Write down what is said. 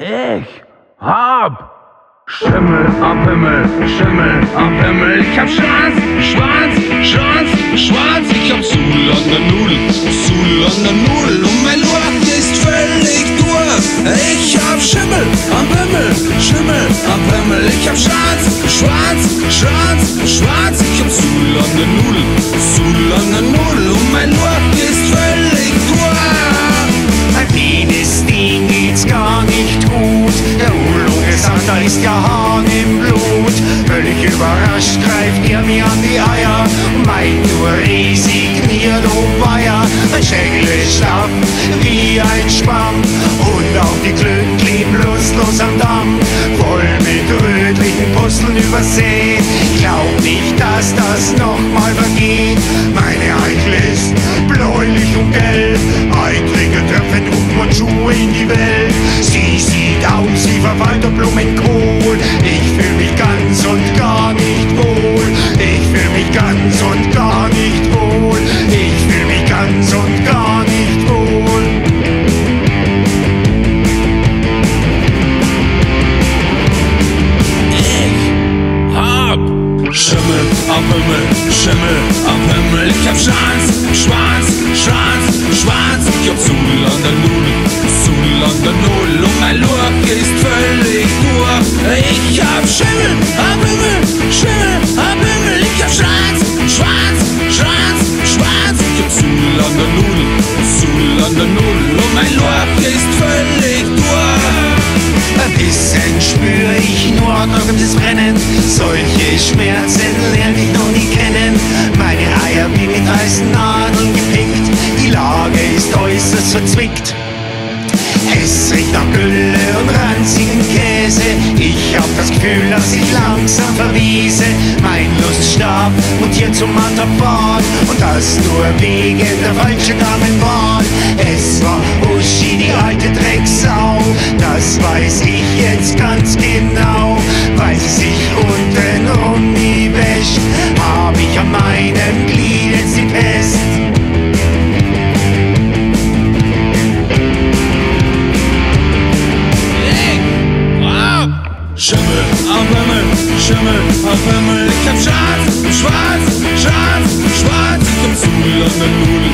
Ich hab Schimmel am Himmel, Schimmel am Himmel. Ich hab Schwanz, Schwanz, Schwanz, Schwanz. Ich hab Sul an der Nudel, Sul an der Nudel. Und mein Loch ist völlig durch. Ich hab Schimmel am Himmel, Schimmel am Himmel. Ich hab Schwanz, Schwanz, Schwanz, Schwanz. Ich hab Sul an der Nudel, Sul an der Nudel. Und mein Loch ist völlig durch. Ein kleines Ding geht's gar nicht gut. Der Urologe sagt, da ist ja Hahn im Blut. Völlig überrascht greift er mir an die Eier und meint nur resigniert, oh weia. Mein Schädel ist schlaff wie ein Schwamm und auch die Klöten kleben lustlos am Damm, voll mit rötlichen Pusteln übersät. Glaub nicht, dass das nochmal vergeht. Meine Eichel ist bläulich und gelb, eitrige Tröpfchen und Schuhe in die Welt. Sie sieht aus wie verfallter Blumenkohl. Ich fühl mich ganz und gar nicht wohl. Ich fühl mich ganz und gar nicht wohl. Ich fühl mich ganz und gar nicht wohl. Ich hab Schimmel am Himmel, Schimmel am Himmel. Ich hab Schwanz, Schwanz, Schwanz, Schwanz. Ich hab Sul an der Nudel, Sul an der Nudel. Und mein Loch ist völlig durch. Ich hab Schimmel am Himmel, Schimmel am Himmel. Ich hab Schwanz, Schwanz, Schwanz, Schwanz. Ich hab Sul an der Nudel, Sul an der Nudel. Und mein Loch ist völlig durch. Ein bisschen spür ich nur trockenes Brennen. Solche Schmerzen lerne ich noch nie kennen. Meine Eier wie mit heißen Nadeln gepickt. Die Lage ist äußerst verzwickt. Es riecht nach Gülle und ranzigen Käse. Ich hab das Gefühl, dass ich langsam verwiese. Mein Luststab mutiert zum Matterpfad. Und das nur wegen der falschen Damenwahl. Es war Uschi, die alte Drecksau. Das weiß ich jetzt ganz genau. Weil sie sich untenrum nie wäscht, hab ich an meinem Glied jetzt die Pest. Schimmel am Himmel, Schimmel am Himmel. Ich hab Schwanz, Schwanz, Schwanz, Schwanz. Ich hab Sul an der Nudel,